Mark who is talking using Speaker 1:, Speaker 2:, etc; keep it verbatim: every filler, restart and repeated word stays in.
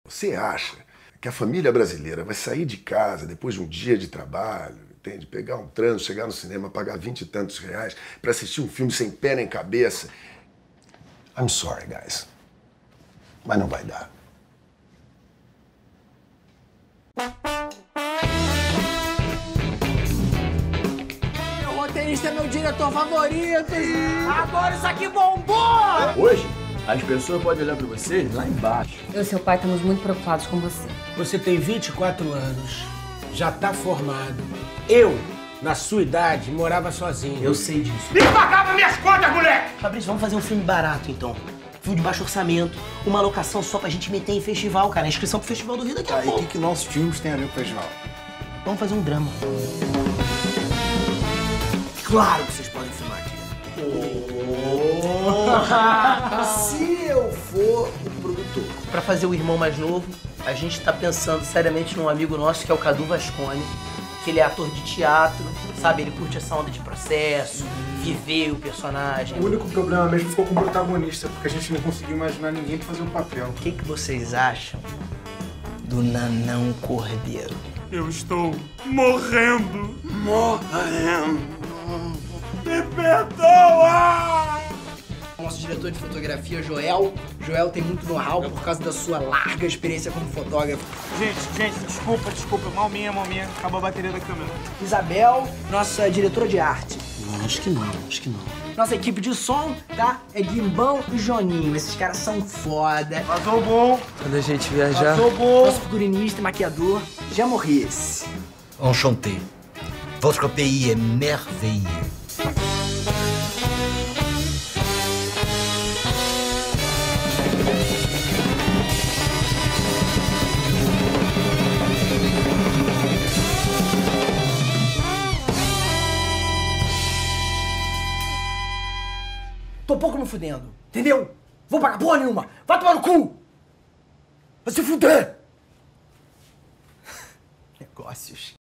Speaker 1: Você acha que a família brasileira vai sair de casa depois de um dia de trabalho, entende? Pegar um trânsito, chegar no cinema, pagar vinte e tantos reais para assistir um filme sem pé nem cabeça? I'm sorry, guys. Mas não vai dar.
Speaker 2: Meu roteirista é meu diretor favorito. Agora isso aqui bombou!
Speaker 3: Hoje, as pessoas podem olhar pra você lá embaixo.
Speaker 4: Eu e seu pai estamos muito preocupados com você.
Speaker 2: Você tem vinte e quatro anos, já tá formado. Eu, na sua idade, morava sozinho.
Speaker 5: Eu sei disso.
Speaker 2: E pagava minhas contas, moleque!
Speaker 5: Fabrício, vamos fazer um filme barato, então. Filme de baixo orçamento, uma locação só pra gente meter em festival, cara. A inscrição pro Festival do Rio daqui a
Speaker 6: Aí, o
Speaker 5: pouco.
Speaker 6: que, que nossos filmes têm a ver com o festival?
Speaker 5: Vamos fazer um drama. Claro que vocês podem filmar aqui. Se eu for o produtor. Pra fazer o irmão mais novo, a gente tá pensando seriamente num amigo nosso que é o Cadu Vasconi, que ele é ator de teatro, sabe? Ele curte essa onda de processo, viver o personagem.
Speaker 6: O único problema mesmo ficou com o protagonista, porque a gente não conseguiu imaginar ninguém pra fazer o papel.
Speaker 5: O que, que vocês acham do Nanão Cordeiro?
Speaker 7: Eu estou morrendo. Morrendo. Me perdoa!
Speaker 2: Nosso diretor de fotografia, Joel. Joel tem muito know-how por causa da sua larga experiência como fotógrafo.
Speaker 7: Gente, gente, desculpa, desculpa. Mal minha, mal minha. Acabou a bateria da câmera.
Speaker 2: Isabel, nossa diretora de arte.
Speaker 5: Não, acho que não, acho que não.
Speaker 2: Nossa equipe de som, tá? É Guimbão e Joninho. Esses caras são foda.
Speaker 7: Vazou bom.
Speaker 5: Quando a gente viajar...
Speaker 7: Vazou bom.
Speaker 2: Nosso figurinista e maquiador, Jean Maurice.
Speaker 8: Enchanté. Votre pays est merveilleux.
Speaker 2: Tô pouco me fudendo, entendeu? Vou pagar porra nenhuma. Vai tomar no cu! Vai se fuder! Negócios.